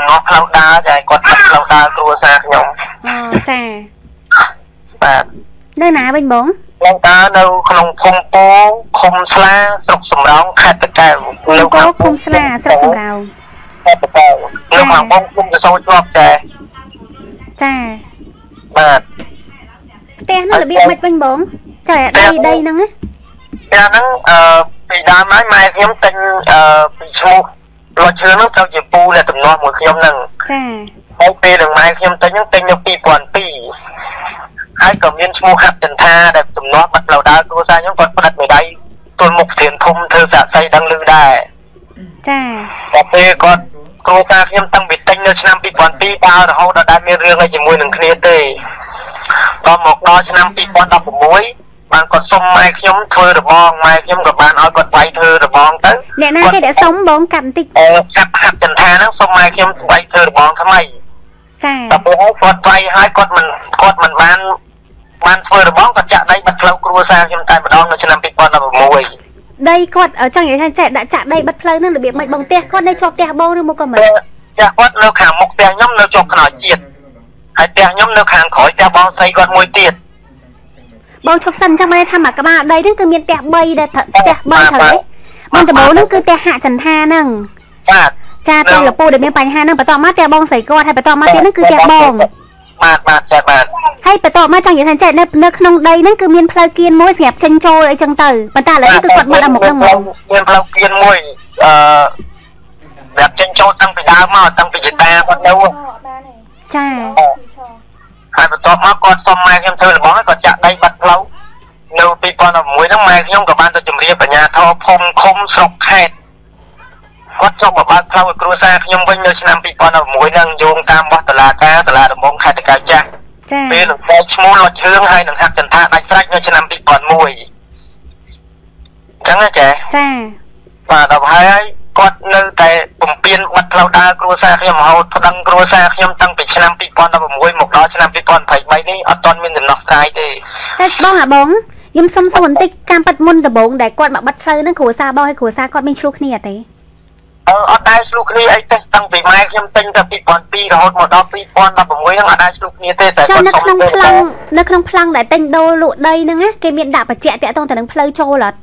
nó lâu đá chạy còn lâu đá cua xa nhóm chà và nơi nào bên bốn lâu đá đâu không không bố không xa sọc sầm rau khai tất cả không có không xa sọc sầm rau khai tất cả nếu hàng bông không được sôi cho chạy chà và té nó là biết mạch bên bốn trời đây đây nâng á té nó bị đá máy mai nhóm tinh bị sâu lo chưa nó theo chỉ pu là tụm non một nhóm nâng ai pe đừng mai nhóm tinh những tinh nó pi còn pi ai cầm viên sâu hạt chân tha để tụm non bắt đầu đá cua ra những con đặt về đây tôi một thiền thum thư giả xây đang lưu đài và pe con cua ra nhóm tăng bị tinh nó năm pi còn pi bao rồi hậu đã đá miên riêng này chỉ mùi đừng kia tê còn một đo năm pi còn đập một muối bạn còn xong mai nhóm thưa được bong mai nhóm của bạn nói còn quay thưa được bong tới nè nay cái để sống bóng cầm tích hạt chân tha nó xong mai nhóm quay thưa được bong thằng mày tập bố con quay hai con mình ban thưa được bong còn chạm đây bật lâu cua sang nhóm tay mà đong nó cho năm pi con là một muối đây con ở trong những thanh trẻ đã chạm đây bật lâu nó được biết mày bóng te con đây cho te bông nữa một con mình dạ con nước hàng một te nhóm nó cho nó chiết hai te nhóm nước hàng khỏi te bong xây con mùi tiền bông chọc sân trong đây tham mà các bạn đây nó cứ miền tẹt bay đây thật tẹt bay thật đấy bông từ bố nó cứ tẹt hạ trần tha nâng cha tôi là po để miền bành ha nâng phải tọt mắt tẹt bông sấy con hay phải tọt mắt tiếng nó cứ tẹt bông hay phải tọt mắt trong những thành chạy nó không đây nó cứ miền phơi kiên môi xẹp chân trôi ở trong từ bạn ta lại nó cứ quật một là một năm một miền phơi kiên môi đẹp chân trôi tăng phải đau mà tăng phải dịch ta còn đâu cha hai vợ chồng con xong mai em thưa là bó còn chạm đây bật lâu nếu bị con ở mũi tháng mai không có ban tôi chuẩn bị ở nhà thao phong không sọc hẹt có trong một ban thao cua xa nhưng bên nơi năm bị con ở mũi đang dùng tam bó tờ là mông khai tất cả cha bên là mua lọt hương hay đừng hạt trần tha đánh sách nơi năm bị con mùi chẳng là trẻ và đọc hai con nơi tại bùng biên bắt lâu đa cua xa khi mà hậu đăng cua xa khi tăng bị năm bị con ở mũi một đó năm bị con phải bay đi ở toàn miền nọ sai thì bông hả bông nhưng xong xuân tích cam bật môn từ bông để con bạn bắt chơi nó khổ xa bao hay khổ xa con bên chúc nè thế ở đây chúc nè ấy tăng bị mai khi tinh ta bị con pi rồi một đó pi con là mũi nó ở đây chúc nè thế cho nó không phăng để tinh đô lụa đây nữa á cái miệng đạp và chẹt tông từ nó play trâu là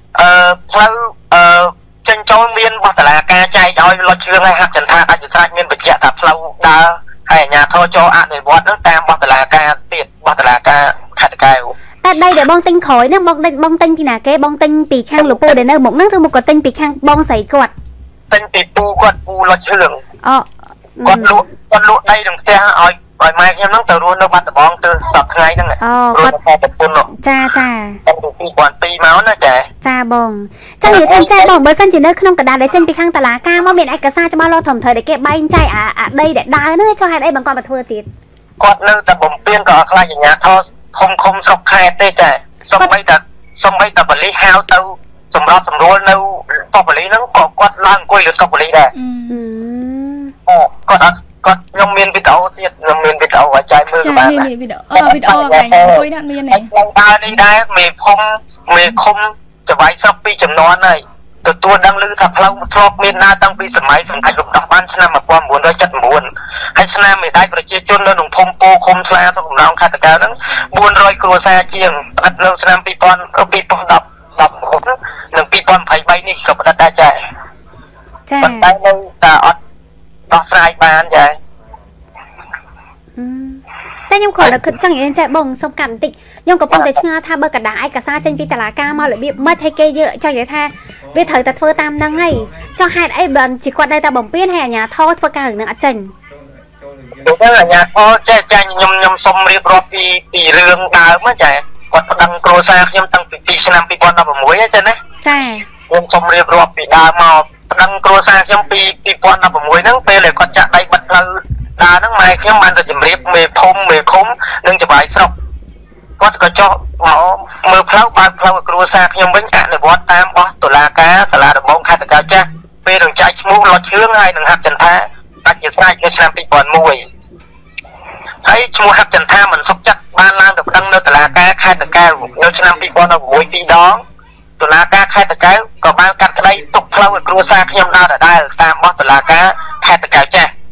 chân trâu miên bắt là ca chạy cho lo chưa hay hạt trần tha đã chỉ sai miên bị chẹt tập lâu đã hay nhà thôi cho ăn để bớt nước tam bắt là ca tiệt bắt là ca hạt cay ta đây để bong tinh khỏi nó bong tinh thì là cái bong tinh bị khang lục để nơi một nước rồi một cái tinh bị khang bong sấy quạt tinh bị pu lo chưa con lụa đây đừng xe rồi mai em nó từ luôn nó bắt bong từ sập ngay đó này rồi nó tập pu nó cha con bị quản pi máu nó trẻ cha bong trong những thanh cha bong bữa sân chỉ nơi không cả đá để chân bị khang tà lá ca mà miền ai cả xa cho bao lo thầm thời để kẹp bay chạy đây để đá nó cho hai đây bằng con bật thua tiệt con nơi tập bồng tiên có khai nhà thôi không sọc khai tê trẻ xong mấy tập vật lý hao tâu xong rồi đâu tập vật lý nó có quạt lan quay được tập vật lý đây con nhông miên bị đau tiệt nhông miên bị đau ở trái mưa của bạn này bị đau cái quay đạn miên này ta đi đây mì không cho váy sắp pi chấm non này từ tôi đang lưu thập lâu thọc miền na tăng pi sầm máy sầm khai lục đắp ban xem mà qua muốn đôi chất muốn hay xem mình đây phải chia chôn lên đồng phong po không xa thôi cũng làm khai tất cả đó buôn rồi cua xa chiêng bắt lâu xem pi con đập đừng pi con phải bay đi gặp đặt ta chạy còn tay đây ta đo sai bàn vậy แต่ยังขอเราคือจังอย่างนี้จะบ่งสมกันติยังกับปงแต่เชื่อถ้าเบอร์กระดาษไอ้กระซ่าเจนปีตลาดกามาหรือบีไม่ให้เกยเยอะจังอย่างท่าเบี้ยเถิดแต่เธอตามดังไงจังให้ไอ้บันจีกว่าได้ตาบ่มเปี้ยนแห่nhàทอดเพื่อการหนึ่งอาจารย์ดูนั่นแหละnhàทอดใจยมสมเรียบร้อยปีเรื่องดาวเมื่อใจกดดังโกรธายมตั้งปีชนะปีก่อนเราบ่มวยใช่ไหมใช่ยมสมเรียบร้อยปีดาวมาดังโกรธายมปีก่อนเราบ่มวยนั่งเปเลยก็จะได้บัตรเราดาทั้งไม้เข้มมันจะจมเรียบเมย์คมนึ่งจะใบสอบก็จะเจาะหมอมือเพลาปากเพลากลัวซากยังเป็นการในวัดตามบอสตุลากาสลาดมองคาตะกาจ้าเป็นหนึ่งใจชมูหลอดเชื้อให้หนึ่งหักจันทาตัดยึดได้ในสนามปีก่อนมวยให้ชมูหักจันทาเหมือนซกจัดบ้านล่างดังในตุลากาคาตะกาในสนามปีก่อนเรามวยปีดองตุลากาคาตะกาก็บ้านกัดได้ตกเพลากลัวซากยังได้ตามบอสตุลากาคาตะกาจ้า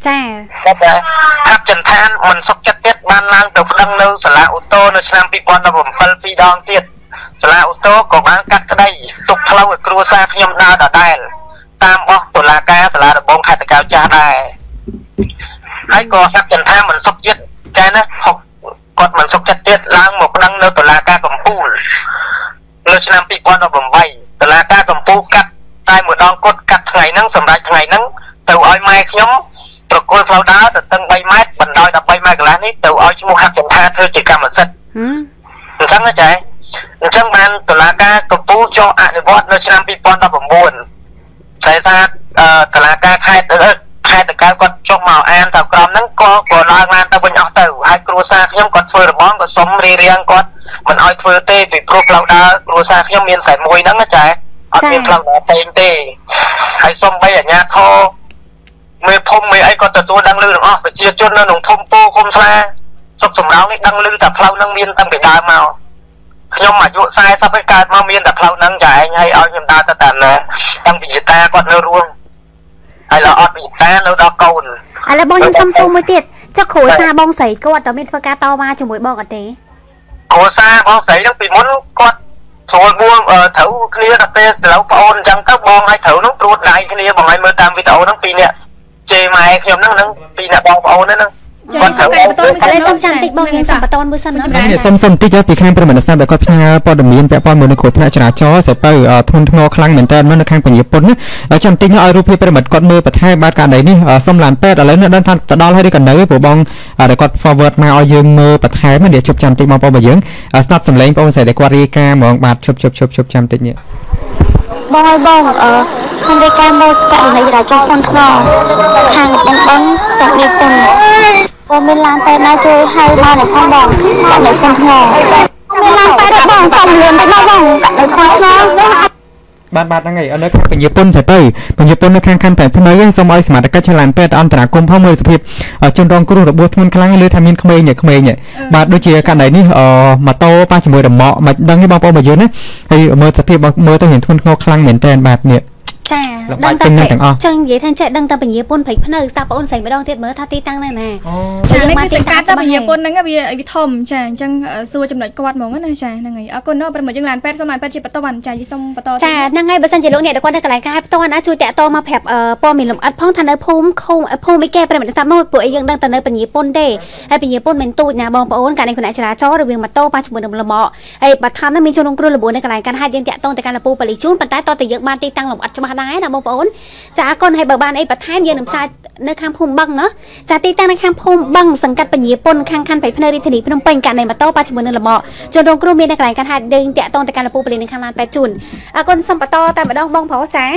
ចាតែហាប់ចន្ទឋានមិនសុខចិត្តទៀតបានឡើងទៅប្តឹងនៅសាលាអូតូនៅឆ្នាំ2017 ពីរដងទៀតសាលាអូតូក៏បានកាត់ក្តីទុកផ្លូវឲ្យគ្រួសារខ្ញុំដើរដដែលតាមបោះតុលាការសាលាដំបងខេត្តតាកែវចាស់ដែរហើយក៏ហាប់ចន្ទឋានមិនសុខចិត្តតែណាគាត់មិនសុខចិត្តទៀតឡើងមកប្តឹងនៅតុលាការកំពូលនៅឆ្នាំ2018តុលាការកំពូលកាត់តែម្ដងគាត់កាត់ថ្ងៃហ្នឹងសម្រាប់ថ្ងៃហ្នឹងទៅឲ្យម៉ែខ្ញុំប្រគល់ផ្លូវដើរទៅស្ទឹង3ម៉ែត្របណ្ដោយ13ម៉ែត្រកន្លះនេះទៅឲ្យឈ្មោះហាក់ចន្ទថាធ្វើជាកម្មសិទ្ធិអញ្ចឹងណាចាអញ្ចឹងបានតុលាការកំពូលចុះអនុវត្តនៅឆ្នាំ2019តែថាតុលាការខេត្តតាកែវគាត់ចុះមកអានទៅក្រមហ្នឹងក៏ឡើងឡានទៅវិញអស់ទៅហើយគ្រួសារខ្ញុំគាត់ធ្វើរបងក៏សុំរៀបរៀងគាត់មិនឲ្យធ្វើទេពីព្រោះផ្លូវដើរគ្រួសារខ្ញុំមានតែមួយហ្នឹងណាចាអត់មានផ្លូវដើរផ្សេងទេហើយសុំបីអាជ្ញាធរមេភូមិមេអីក៏ទទួលដឹងឮទាំងអស់ប្រជាជននៅក្នុងភូមិពោឃុំស្លាសុខសំរោងនេះដឹងឮតែផ្លូវហ្នឹងមានតាំងពីដើមមកខ្ញុំអាយុ40ហើយកើតមកមានតែផ្លូវហ្នឹងចាឯងហើយឲ្យខ្ញុំដើរទៅតាមណាតាំងពីយាតាគាត់នៅរួមហើយដល់អត់វិតានៅដល់កូនឥឡូវបងខ្ញុំសុំមួយទៀតចុះគ្រួសារបងស្រីគាត់តើមានធ្វើការតវ៉ាជាមួយបងអត់ទេគ្រួសារបងស្រីហ្នឹងពីមុនគាត់ស្រួលបួងត្រូវគ្នាតែពេលទៅប្អូនអញ្ចឹងទៅបងឲ្យត្រូវនោះត្រួតដៃគ្នាបងឲ្យមើលតាមវីដេអូហ្នឹងពីរនាក់ជេម៉ែខ្ញុំហ្នឹងពីរនាក់បងប្អូនហ្នឹងគាត់សុំកាយបន្តមួយសិនសុំចាំតិចបងយើងសុំបន្តមួយសិនណាសុំតិចពីខាងព្រមនសាស្ត្រដែលគាត់ផ្ញើព័ត៌មានពាក់ព័ន្ធមួយនឹងគ្រោះថ្នាក់ចរាចរណ៍ស្ទើរធ្ងន់ធ្ងរខ្លាំងមែនតើនៅខាងពញាពុនណាចាំតិចឲ្យរូបភាពប្រិមិត្តគាត់មើលបន្ថែមបាទករណីនេះសុំឡានពេទ្យឥឡូវនៅដឹងថាទៅដល់ហើយឬក៏នៅព្រោះបងដែលគាត់ forward មកឲ្យយើងមើលបន្ថែមនេះជប់ចាំតិចបងប្អូនរបស់យើងស្ដាប់សម្លេងបងស្រីដែលគាត់រាយការណ៍ហ្មងបាទជប់ចាំតិចនេះបងសូមរាយការណ៍មើលករណីចរាចរណ៍ធ្ងន់ធ្ងរខាងបងសាក់នេះពុនបងមានឡានពេទ្យណាជួយហៅមកនៅផងបងករណីធ្ងន់ធ្ងរមានឡានពេទ្យបងសុំលឿនទៅបងករណីធ្ងន់ធ្ងរបាទហ្នឹងហើយនៅខាងពញាពុនទៅពញាពុននៅខាងខណ្ឌតែភ្នៅសូមឲ្យសមាជិកឆ្លានពេទ្យអន្តរាគមផងមើលសភាពជនរងគ្រោះរបួសធ្ងន់ខ្លាំងលើថាមានក្មេងបាទដូចជាករណីនេះម៉ូតូប៉ះជាមួយរ៉ឺម៉កមិនដឹងទេបងប្អូនមកយើងណាហើយមើលសភាពមើលទៅមានធ្ងន់ធ្ងរខ្លាំងមែនតើបាទនេះចាដឹងតែចឹងនិយាយថាចេះដឹងតែពញាពុនព្រៃភ្នៅស្ដាប់បងអូនស្រីម្ដងទៀតមើលថាទីតាំងនៅណាចានេះគឺសង្កាត់ចាប់ពញាពុនហ្នឹងវាធំចាអញ្ចឹងសួរចំណុចគាត់ហ្មងណាចាហ្នឹងហើយអរគុណណាស់ប្រិមត្តយើងឡានពេទ្យសូមឡានពេទ្យជាបន្តចាយសូមបន្តចាហ្នឹងហើយបើសិនជាលោកអ្នកដែលគាត់នៅកន្លែងការផ្ទាល់ណាជួយតាក់ទងមកប្រាប់ព័ត៌មានលម្អិតផងថានៅភូមិអីគេប្រិមត្តស្ដាប់មកពួកអីយើងដឹងតែនៅពញាពុនទេហើយពញាពុនមិនទូចណាបងប្អូនករណីគណៈចរាចរណ៍រវាងម៉ូតូប៉ះជាមួយនឹងលំអហើយបើថាមានជនរងគ្រោះរបួសនៅកន្លែងការហាត់យើងតាក់ទងទៅកាន់លពូប៉ូលីសជូនប៉ុន្តែតតែយើងបានទីតាំងលម្អិតច្បាស់ដែរណាបងប្អូនចាអរគុណហើយបើបានអីបន្ថែមយើងនឹងផ្សាយនៅខាងភូមិបឹងណាចាទីតាំងនៅខាងភូមិបឹងសង្កាត់ពញាពុនខាងខណ្ឌបៃភ្នៅរាជធានីភ្នំពេញករណីម៉ូតូប៉ះជាមួយនឹងលំអជនរងគ្រោះមាននៅកន្លែងការហាត់យើងតាក់ទងទៅកាន់លពូប៉ូលីសនៅខាងឡានពេទ្យជូនអរគុណសូមបន្តតែម្ដងបងប្រុសចា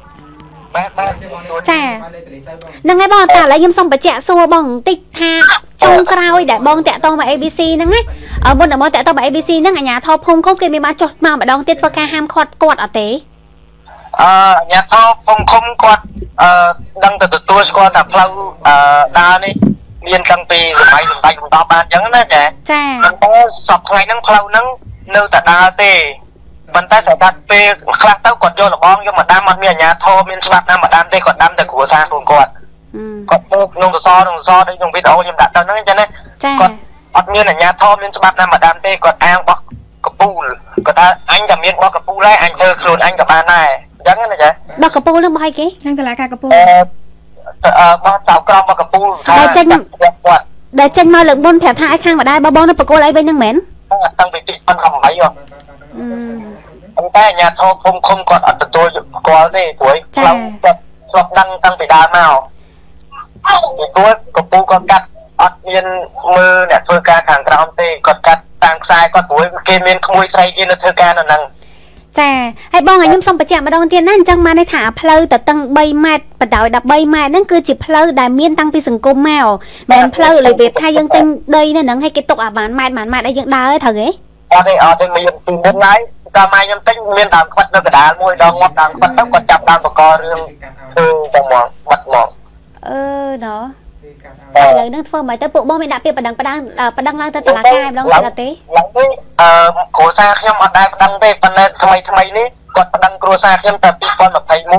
ចាហ្នឹងហើយបងតែឥឡូវខ្ញុំសូមបញ្ជាក់សួរបងបន្តិចថាចុងក្រោយដែលបងតាក់ទងមក ABC ហ្នឹងណាមុនដល់មកតាក់ទងមក ABC ហ្នឹងអាជ្ញាធរភូមិឃុំគេមានបានចុះមកម្ដងទៀតធ្វើការហាមឃាត់គាត់អត់ទេអាជ្ញាធរភូមិឃុំគាត់ដឹងទៅទទួលស្គាល់ថាផ្លូវដើរនេះមានតាំងពីសម័យសម្ដេចបន្តបានអញ្ចឹងណាចាប៉ុន្តែសប្តាហ៍ថ្ងៃហ្នឹងផ្លូវហ្នឹងនៅតែដើរទេប៉ុន្តែស្រាប់ពេលខ្លះទៅគាត់យកលបងយកមកដាំអត់មានអាជ្ញាធរមានច្បាប់ណាមកដាំទេគាត់ដាំតែគ្រួសារខ្លួនគាត់ទៅក្នុងសសរដូចក្នុងវីដេអូខ្ញុំដាក់ទៅហ្នឹងអញ្ចឹងណាគាត់អត់មានអាជ្ញាធរមានច្បាប់ណាមកដាំទេគាត់អាងបោះកពូលគាត់ថាអញតែមានបោះកពូលហើយអញធ្វើខ្លួនអញក៏បានដែរអញ្ចឹងណាចាបោះកពូលនឹងបោះឲ្យគេខាងតឡាការកពូលបោះតៅក្រមបោះកពូលដែលចេញមកលើកមុនប្រាប់ថាឲ្យខាងម្ដាយបងនៅបកគោលអីវិញហ្នឹងមែនតាំងពី2018ប៉ុន្តែអាជ្ញាធរភូមិឃុំគាត់អត់ទទួលស្គាល់ទេព្រោះផ្លូវគាត់ស្រុកដឹងតាំងពីដើមមកពីព្រោះកពូលគាត់កាត់អត់មានមើលអ្នកធ្វើការខាងក្រោមទេគាត់កាត់តាមខ្សែគាត់ព្រោះគេមានក្មួយស្រីគេនៅធ្វើការនៅហ្នឹងចាហើយបងខ្ញុំសូមបញ្ជាក់ម្ដងទៀតណាអញ្ចឹងបានន័យថាផ្លូវតតឹង3ម៉ែត្របដោយ13ម៉ែត្រហ្នឹងគឺជាផ្លូវដែលមានតាំងពីសង្គមមកមិនផ្លូវរបៀបថាយើងទិញដីនៅហ្នឹងឲ្យគេទុកអាបានម៉ែត្រអីយើងដើរត្រូវទេអត់ទេមានពីមុនហើយកាលម៉ែខ្ញុំទិញមានដើមខ្វិតនៅកណ្ដាលមួយដងងាប់ដើមខ្វិតទៅគាត់ចាប់ដើមបករឿងទៅហ្មងបាត់ហ្មងណ៎ឥឡូវហ្នឹងធ្វើមិនទៅពួកបងមានដាក់ពាក្យបណ្ដឹងឡើងទៅតុលាការម្ដងទៀតអត់ទេឡើងនេះគ្រួសារខ្ញុំអត់ដែរបណ្ដឹងទេប៉ុន្តែថ្មីនេះគាត់បណ្ដឹងគ្រួសារខ្ញុំតែ2021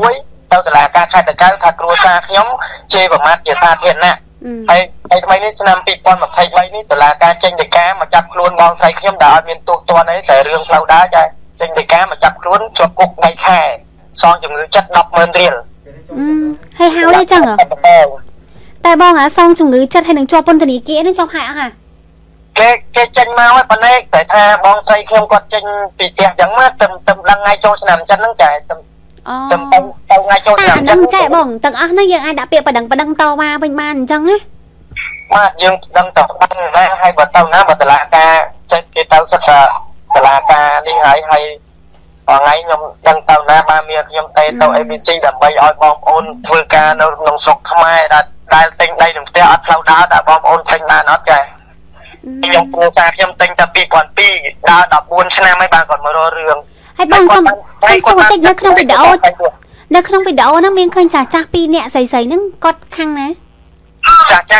ទៅតុលាការខេត្តតាកែវថាគ្រួសារខ្ញុំជេរប្រមាថជាសាធារណៈហើយថ្មីនេះឆ្នាំ2023នេះតុលាការចេញដីកាមកចាប់ខ្លួនបងស្រីខ្ញុំដែលឲ្យមានទោសទណ្ឌអីតែរឿងផ្លូវដើរចាចេញដីកាមកចាប់ខ្លួនជាប់គុក3ខែសងជំងឺចិត្ត 10,000 រៀលហើយហៅទេចឹងតែបងអាសងជំងឺចិត្តហើយនឹងជាប់ពន្ធនាគារនឹងជាប់ហែកអស់ហ่ะគេចេញមកហើយប៉ុន្តែតែថាបងស្រីខ្ញុំគាត់ចេញពីផ្ទះចឹងមកទៅដឹងថ្ងៃចូលឆ្នាំចិនហ្នឹងចាទៅថ្ងៃចូលឆ្នាំចិនហ្នឹងចាបងទាំងអស់ហ្នឹងយើងអាចដាក់ពាក្យបណ្ដឹងតវ៉ាវិញបានអញ្ចឹងណាបាទយើងដឹងតដឹងណាហើយបើទៅណាបើតុលាការចេះគេទៅសិតតុលាការនេះហើយថ្ងៃខ្ញុំដឹងទៅណាបានមានខ្ញុំទៅ ABC ដើម្បីឲ្យបងប្អូនធ្វើការនៅក្នុងស្រុកខ្មែរដែលទិញដីនឹងផ្ទះអត់ផ្លូវដើរតែបងប្អូនទិញបានអត់ចាខ្ញុំគ្រូសាខ្ញុំទិញតែ2002ដើរ14ឆ្នាំហើយបានគាត់មករករឿងហើយបងសុំតិចនៅក្នុងវីដេអូហ្នឹងមានឃើញចាស់2នាក់ស្រីហ្នឹងគាត់ខាងណាចាស់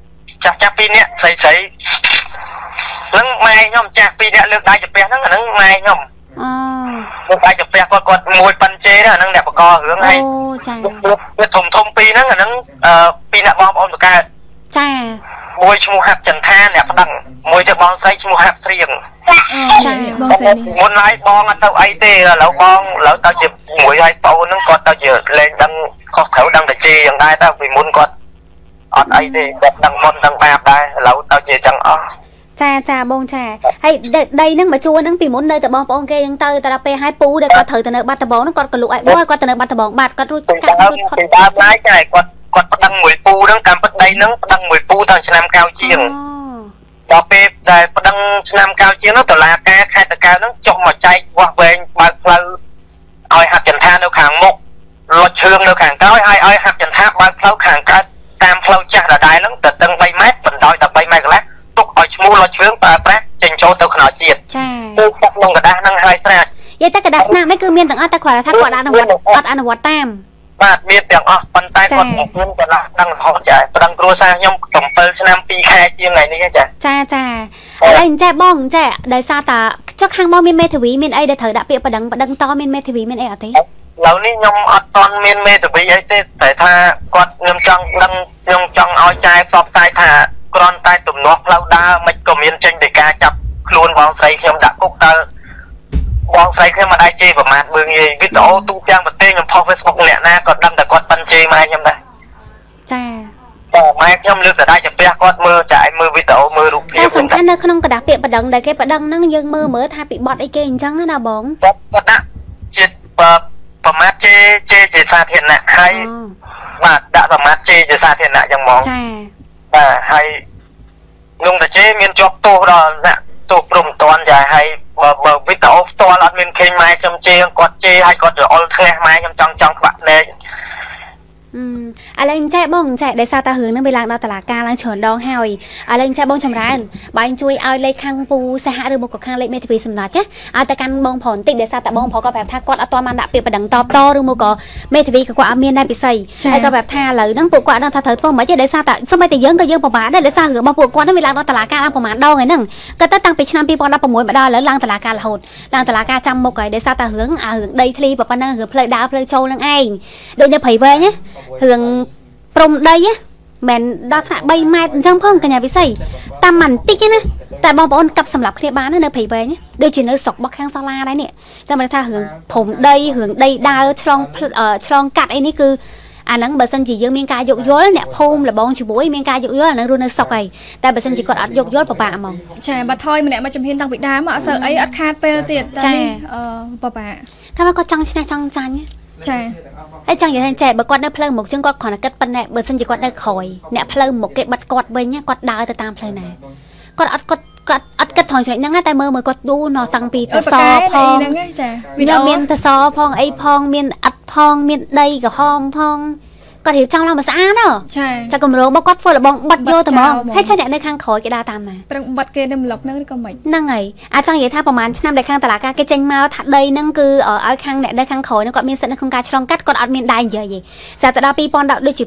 2នាក់ស្រីហ្នឹងម៉ែខ្ញុំចាស់2នាក់លើកដៃចំពះហ្នឹងម៉ែខ្ញុំលើកដៃចំពះគាត់មួយប៉ិនជេហ្នឹងអ្នកបករឿងហើយអូចាវាធំពីរហ្នឹងអាហ្នឹង2អ្នកបងប្អូនបកើតចាមួយឈ្មោះហាប់ចន្ទថាអ្នកប្តឹងមួយទៅបងស្រីឈ្មោះហាប់ស្រៀងចាបងស្រីនេះមុនហើយបងអត់ទៅអីទេឥឡូវបងឥឡូវទៅជាមួយហើយប្អូនហ្នឹងគាត់ទៅជាលេងដឹងខុសត្រូវដឹងតែជេរយ៉ាងដែរតែពីមុនគាត់អត់អីទេគាត់ដឹងមុនដឹងបាបដែរឥឡូវទៅជាចឹងអស់ចាបងចាហើយដីហ្នឹងមកជួហ្នឹងពីមុននៅតែបងប្អូនគេហ្នឹងទៅតែដល់ពេលហើយពូដែលគាត់ត្រូវទៅនៅបាត់ដំបងហ្នឹងគាត់ក៏លក់ឲ្យបងគាត់ទៅនៅបាត់ដំបងបាត់គាត់រួចកាត់រួចផុតពីដើមឡើយចាគាត់ប្តឹងមួយពូហ្នឹងតាមពិតដីហ្នឹងប្តឹងមួយពូតាំងឆ្នាំកៅជាងដល់ពេលដែលប្តឹងឆ្នាំកៅជាងនោះតុលាការខេត្តតាកែវហ្នឹងចុះមកចែកវាស់វែងបើកផ្លូវឲ្យហាត់ចន្ទថានៅខាងមុខលុតឈឿងនៅខាងក្រោយហើយឲ្យហាត់ចន្ទថាបើកផ្លូវខាងកើតតាមផ្លូវចាស់ដដែលហ្នឹងទៅដឹង3ម៉ែត្របណ្ដោយដល់3ម៉ែត្រកន្លះទុកឲ្យឈ្មោះលុតឈឿងប្រើប្រាស់ចេញចូលទៅខ្នល់ជាតិចាគឺទឹកក្នុងกระดาษហ្នឹងហើយស្រាច់និយាយតែกระดาษស្នាមនេះគឺមានទាំងអស់តែគាត់ថាគាត់អនុវត្តតាមបាទមានទាំងអស់ប៉ុន្តែគាត់មកជួនគាត់ដឹងរហូតចាប្តឹងគ្រួសារខ្ញុំ7ឆ្នាំ2ខែជាងថ្ងៃនេះចាហើយចាបងចាដោយសារតាចុះខាងមកមានមេធាវីមានអីដែលត្រូវដាក់ពាក្យប្តឹងតមានមេធាវីមានអីអត់ទេឥឡូវនេះខ្ញុំអត់តន់មានមេធាវីអីទេតែថាគាត់ខ្ញុំចង់ដឹងខ្ញុំចង់ឲ្យចែកផ្សព្វផ្សាយថាគ្រាន់តែទំនាស់ផ្លូវដើរមិនក៏មានចេញដីកាចាប់ខ្លួនបងស្រីខ្ញុំដាក់គុកតើបងស្រីខ្ញុំមិនអាចជេរប្រមាថមើងយីវីដេអូទូទាំងប្រទេសខ្ញុំផុស Facebook អ្នកណាក៏ដឹងតែគាត់ប៉ិនជេរម៉ែខ្ញុំដែរចាម៉ែខ្ញុំលើកតែដៃចំពះគាត់មើលចាឲ្យមើលវីដេអូមើលរូបភាពតែសំខាន់នៅក្នុងกระดาษពាក្យប្តឹងដែលគេប្តឹងហ្នឹងយើងមើលថាពីបទអីគេអញ្ចឹងណាបងគាត់ដាក់ជាប្រមាថជេរជាសាធារណៈហើយបាទដាក់ប្រមាថជេរជាសាធារណៈយ៉ាងហ្មងចាបាទហើយខ្ញុំតែជេរមានជាប់ទោសដល់អ្នកទោសព្រមតាន់ចាហើយបើវីដេអូផ្ទាល់អត់មានឃើញម៉ែខ្ញុំជេរគាត់ជេរហើយគាត់រអុលធ្នះម៉ែខ្ញុំចង់ក្បាក់ភ្នែកឥឡូវចែបងចែដោយសារតារឿងហ្នឹងវាឡើងដល់តុលាការឡើងច្រើនដងហើយឥឡូវចែបងចម្រើនបើអញជួយឲ្យលេខខាងពូសហឬមកក៏ខាងលេខមេធាវីសម្ដេចឲ្យតែកាន់បងប្រុសបន្តិចដោយសារតែបងប្រុសគាត់ប្រាប់ថាគាត់អត់ទាន់បានដាក់ពាក្យបណ្ដឹងតបឬមកក៏មេធាវីក៏គាត់អត់មានដែរពិសីហើយគាត់ប្រាប់ថាឥឡូវហ្នឹងពួកគាត់ដឹងថាត្រូវធ្វើមិនទេដោយសារតែសូម្បីតែយើងក៏យើងពិបាកដែរដោយសាររឿងរបស់ពួកគាត់ហ្នឹងវាឡើងដល់តុលាការឡើងប្រហែលដងហើយហ្នឹងគាត់ទៅតាំងពីឆ្នាំ2016មកដល់ឥឡូវឡើងតុលាការរហូតឡើងតុលាការចាំមុខហើយដោយសារតែរឿងដីធ្លីប៉ុណ្ណឹងរឿងផ្លូវដើរផ្លូវចូលនឹងឯងដូចនៅព្រៃវែងណារឿងព្រំដីមិនដល់ថ្នាក់3ម៉ែត្រអញ្ចឹងផងកញ្ញាវិស័យតាមបន្តិចណាតែបងប្អូនកាប់សម្រាប់គ្នាបាននៅព្រៃវែងដូចជានៅស្រុករបស់ខាងសាលាដែរនេះចាំមើលថារឿងព្រំដីរឿងដីដើរឆ្លងកាត់អីនេះគឺអាហ្នឹងបើសិនជាយើងមានការយោគយល់អ្នកភូមិលបងជាមួយមានការយោគយល់អាហ្នឹងរស់នៅស្រុកហើយតែបើសិនជាគាត់អត់យោគយល់ពិបាកហ្មងចាបើថយម្នាក់មកជំហានតាំងពីដើមអត់សូវអីអត់ខាតពេលទៀតតែនេះពិបាកថាគាត់ចង់ឈ្នះចង់ចាញ់ចាហើយចង់និយាយថាចែបើគាត់នៅផ្លូវមុខចឹងគាត់គ្រាន់តែគិតប៉ុណ្ណេះបើសិនជាគាត់នៅក្រោយអ្នកផ្លូវមុខគេបិទគាត់វិញគាត់ដើរទៅតាមផ្លូវណាគាត់អត់គិតថងចំណុចហ្នឹងតែមើលគាត់ឌូណោះតាំងពីតសផងហ្នឹងចាវីដេអូមានតសផងអីផងមានអត់ផងមានដីក្រហមផងគាត់រៀបចំឡើងមកស្អាតហ៎ចាគម្រោងរបស់គាត់ធ្វើលបងបិទយកតែហ្មងហើយចុះអ្នកនៅខាងក្រោយគេដើរតាមណាប្រឹងបិទគេនៅម្លុកហ្នឹងក៏មិនហ្នឹងហើយអាចចង់និយាយថាប្រហែលឆ្នាំដែលខាងតឡាការគេចេញមកថាដីហ្នឹងគឺឲ្យខាងអ្នកនៅខាងក្រោយហ្នឹងគាត់មានសិទ្ធិនៅក្នុងការឆ្លងកាត់គាត់អត់មានដែរនិយាយទេស្រាប់តែដល់2010ដូចជា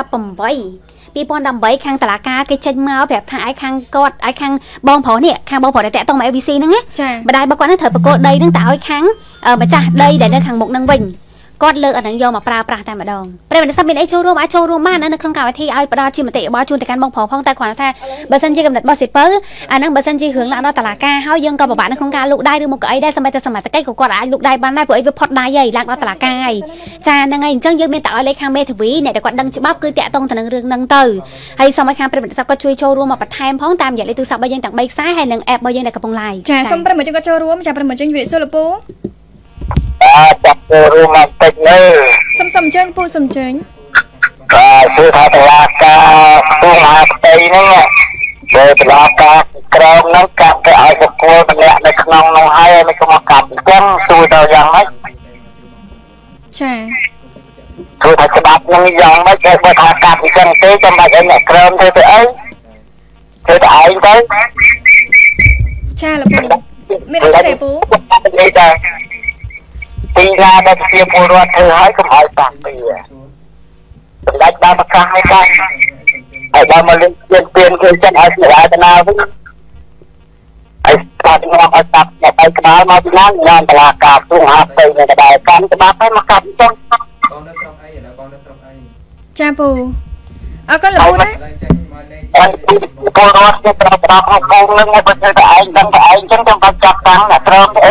2018ខាងតឡាការគេចេញមកប្រាប់ថាឲ្យខាងគាត់ឲ្យខាងបងប្រុសនេះខាងបងប្រុសដែលតាក់ទងមក ABC ហ្នឹងណាចាម្ដាយរបស់គាត់នឹងត្រូវបកគោដីហ្នឹងទៅឲ្យខាងម្ចាស់ដីដែលនៅខាងមុខហ្នឹងវិញគាត់លើកអានឹងយកមកប្រើប្រាស់តែម្ដងព្រះមិនថាមានអីចូលរួមអាចចូលរួមបាននៅក្នុងកម្មវិធីឲ្យផ្ដល់ជាមតិយោបល់ជូនទៅកាន់បងប្រុសផងតែគ្រាន់តែថាបើសិនជាកំណត់របស់សិពៅអាហ្នឹងបើសិនជារឿងឡើងដល់តុលាការហើយយើងក៏ពិបាកនៅក្នុងការលូកដៃឬមកក៏អីដែរសម័យតែសមត្ថកិច្ចក៏គាត់អាចលូកដៃបានដែរព្រោះអីវាផុតដៃហើយឡើងដល់តុលាការហើយចាហ្នឹងហើយអញ្ចឹងយើងមានតែឲ្យលេខខាងមេធាវីអ្នកដែលគាត់ដឹងច្បាប់គឺតាក់ទងទៅនឹងរឿងហ្នឹងទៅហើយសូមឲ្យខាងព្រះមិនថាគាត់ជួយចូលរួមមកបន្ថែមផងតាមរយៈលេខទូរស័ព្ទរបស់យើងទាំង3ខ្សែហើយនិង app របស់យើងដែលកំពុង live ចាសូមប្រិមត្តជនគាត់ចូលរួមចាប្រិមត្តជនវិសុលពូចាប់រួមមកតិចនៅសុំអញ្ជើញពូសុំអញ្ជើញគឺថាតឡាការទូមហាផ្ទៃហ្នឹងគឺតឡាការក្រមហ្នឹងកាត់ទៅឲ្យបុគ្គលម្នាក់នៅក្នុងនោះហើយមិនក៏មកកាត់អញ្ចឹងជួយទៅយ៉ាងម៉េចចាគឺថាច្បាប់ហ្នឹងយ៉ាងម៉េចគេបើថាកាត់អញ្ចឹងទេចាំបាច់ឲ្យអ្នកក្រមធ្វើទៅអីធ្វើទៅឯងទៅចាលោកពូមានអីទេពូនេះដែរពីណាដែលជាពលរដ្ឋធ្វើឲ្យកុំឲ្យតាំងពីសម្ដេចបានប្រកាសឲ្យដែរហើយដល់មកលេងពៀនគេចិត្តឲ្យស្ដាយតាណាវិញហើយស្ដាប់មកឲ្យតាប់មកក្បាលមកពីណាញ៉ាំតឡាការទូហាផ្ទៃនៅដដែលកាន់ច្បាប់ហើយមកកាត់ចុះបងនៅស្រុកអីបងនៅស្រុកអីចាពូអរគុណលោកពូណាហើយពលរដ្ឋគេត្រូវប្រាប់អស់បងនឹងមកធ្វើតែឯងដឹងតែឯងចឹងចាំបាច់ចាប់តាំងអ្នកក្រមទេ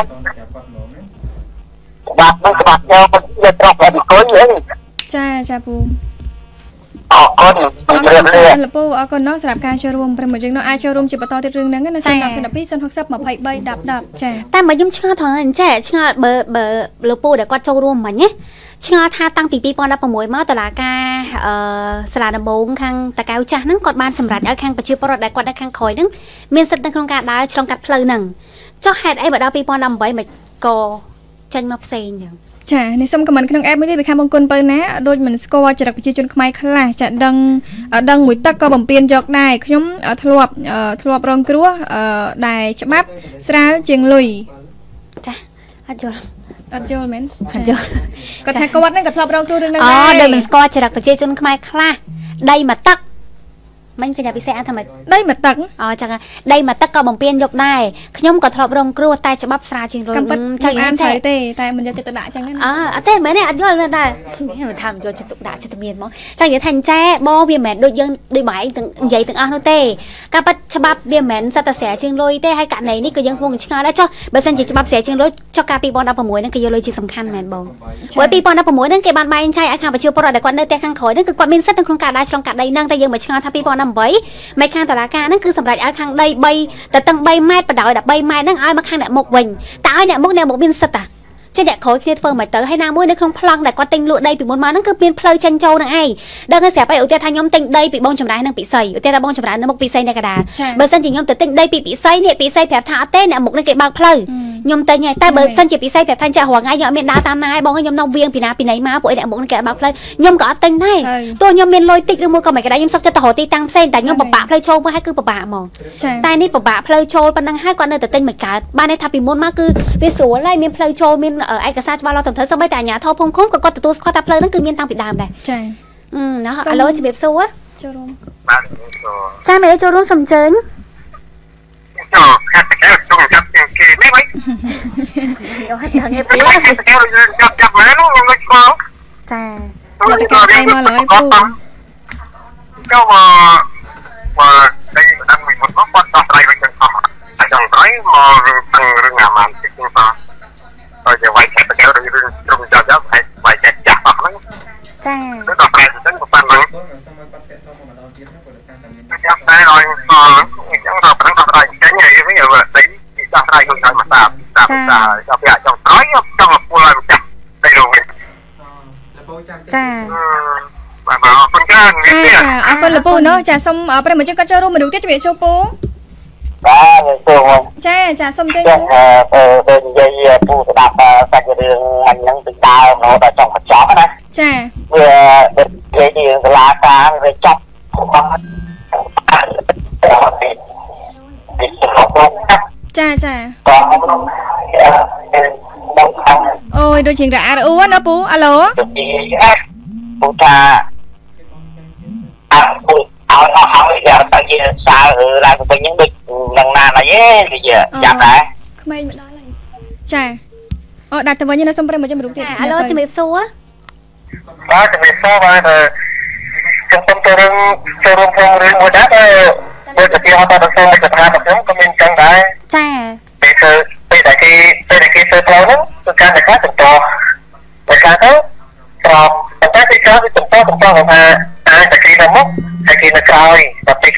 បាត់នឹងច្បាប់យកទៅត្រប់ឲ្យអង្គុយអីចាពូអរគុណលោកពូអរគុណសម្រាប់ការចូលរួមប្រិមត្តយើងនោះអាចចូលរួមជាបន្តទៀតរឿងហ្នឹងណា012 060 23 10 10ចាតែមកខ្ញុំឆ្ងល់ថងអញ្ចឹងឆ្ងល់បើលោកពូដែលគាត់ចូលរួមមិញណាឆ្ងល់ថាតាំងពី2016មកតឡាការសាលាដំបងខាងតាកៅចាស់ហ្នឹងគាត់បានសម្រេចឲ្យខាងប្រជាពលរដ្ឋដែលគាត់នៅខាងក្រោយហ្នឹងមានសិទ្ធិនៅក្នុងការដើរឆ្លងកាត់ផ្លូវហ្នឹងចុះហេតុអីបើដល់2018មិនក៏ចាញ់មកផ្សេងចឹងចានេះសុំខមមិនក្នុង app មួយទៀតពីខាងបង្គន់បើណាដូចមិនស្គាល់ចរិតប្រជាជនខ្មែរខ្លះចាដឹងមួយទឹកក៏បំពេញយកដែរខ្ញុំធ្លាប់រងគ្រោះដែលច្បាប់ស្រាលជាងលុយចាអត់យល់មែនអត់យល់គាត់ថាគាត់ហ្នឹងក៏ធ្លាប់រងគ្រោះរឿងហ្នឹងដែរដែលមិនស្គាល់ចរិតប្រជាជនខ្មែរខ្លះដីមកទឹកមិញគេថាពិសេសអាថាម៉េចដីមកទឹកចឹងដីមកទឹកក៏បំពេញយកដែរខ្ញុំក៏ធ្លាប់រងគ្រោះតែច្បាប់ស្រាលជាងលុយចឹងអានស្អីទេតែមិនយកចិត្តទុកដាក់ចឹងណាអត់ទេមែនទេអត់យល់ដែរមិនថាយកចិត្តទុកដាក់ចិត្តមានហ្មងចឹងនិយាយថាចែបងវាមិនមែនដូចយើងដូចបងឯងទាំងនិយាយទាំងអស់នោះទេការប៉ັດច្បាប់វាមិនមែនសិតតែស្រាលជាងលុយទេហើយករណីនេះក៏យើងគង់ឆ្ងល់ដែរចុះបើសិនជាច្បាប់ស្រាលជាងលុយចុះកាល2016ហ្នឹងគេយកលុយជាសំខាន់មែនបងព្រោះ2016ហ្នឹងគេបានបែងចែកឲ្យខាងប្រជាពលរដ្ឋដែលគាត់នៅផ្ទះខាងក្រោយហ្នឹងគឺគាត់មានសិទ្ធិក្នុងការដើរឆ្លងកាត់ដីហ្នឹងតែយើងមកឆ្ងល់ថា2018ខាងតឡាការហ្នឹងគឺសម្រាប់ឲ្យខាងដី3ទៅតឹង3ម៉ែត្របដោយ13ម៉ែត្រហ្នឹងឲ្យមកខាងអ្នកមុខវិញតែឲ្យអ្នកមុខមានសិទ្ធិចេះអ្នកក្រោយគ្នាធ្វើមិនទៅហើយណាមួយនៅក្នុងប្លង់ដែលគាត់ទិញលក់ដីពីមុនមកហ្នឹងគឺមានផ្លូវចេញចូលហ្នឹងឯងដឹងហើយស្រាប់ហើយឧទាហរណ៍ថាខ្ញុំទិញដីពីបងចម្រៃនឹងពិសីឧទាហរណ៍ថាបងចម្រៃនៅមុខពិសីនៅកដាលបើសិនជាខ្ញុំទៅទិញដីពីពិសីនេះពិសីប្រាប់ថាអត់ទេអ្នកមុខនេះគេបើកផ្លូវខ្ញុំទិញហើយតែបើសិនជាពិសីប្រាប់ថាចាស់រងថ្ងៃខ្ញុំអត់មានដើរតាមណាឯងបងខ្ញុំនៅវៀងពីណាពីណីមកពួកអ្នកមុខនេះគេបើកផ្លូវខ្ញុំក៏អត់ទិញដែរទោះខ្ញុំមានលុយតិចឬមួយក៏មិនក្តីខ្ញុំសុខចិត្តទៅរកទីតាំងផ្សេងតែខ្ញុំពិបាកផ្លូវចូលមកហើយគឺពិបាកហ្មងតែនេះពិបាកផ្លូវចូលប៉ុណ្ណឹងហើយគាត់នៅតែទិញមិនកើតបានន័យថាពីមុនមកគឺវាស្រួលហើយមានផ្លូវចូលមានឯកសារច្បាស់លាស់ត្រឹមត្រូវសូម្បីតែអាជ្ញាធរភូមិឃុំក៏គាត់ទទួលស្គាល់ថាផ្លូវហ្នឹងគឺមានតាំងពីដើមដែរចាណោះអាឡូជំរាបសួរចូលរួមចាមែនទេចូលរួមសំជើញចូលចាប់គេនេះវិញយកឲ្យដល់នេះពេលចាប់មែននោះមិនស្គាល់ចាយកទៅគេមកឡើយពូចូលមកđây đang mình một góc quan trọng đây mình đang làm ở trong cái mà rừng ngàm mà chúng ta rồi giờ vay chặt kéo được rừng cho giáo vay chặt chặt vào nó nó đọc này thì tính một phần nữa chắc đây rồi chẳng đọc nó đọc đây cái này ví dụ là tí trong đây không phải mà tạm cho bây giờ trong tối trong một buổi làm chặt đây rồi bà con cái នេះអរគុណលោកពូណូចាសូមប្រិមត្តជនគាត់ចូលរួមមនុស្សទៀតជំរាបសួរពូចាសូមជើញពូដូចនិយាយពូស្ដាប់សាច់រឿងអញហ្នឹងពីដើមរហូតដល់ចុងបញ្ចប់ណាចាវានិយាយពីសាលាការវាចាប់ចាអូយដូចជាងរអារអ៊ូណាពូអាឡូពូថាពូឲ្យទៅជាសើឡើងទៅវិញហ្នឹងដូចនឹងណាណៃទេវាចាប់ដែរក្មេងមកដល់ហើយចាអូដាក់ទៅវិញនៅសុំប្រិមមកជំរុំទៀតអាឡូជំរាបសួរបាទជំរាបសួរបាទខ្ញុំសូមចូលរួមក្នុងរឿងមួយដែរដូចជាអត់ដល់សូមមកស្ថាប័នខ្ញុំក៏មានចឹងដែរចាពេលដែលគេធ្វើផ្លូវហ្នឹងគឺការតែការបន្តតែការទៅប្រមតែគេចោលវាបន្តថាអាចតែគេនៅមុខតែគេនៅក្រោយតែពេល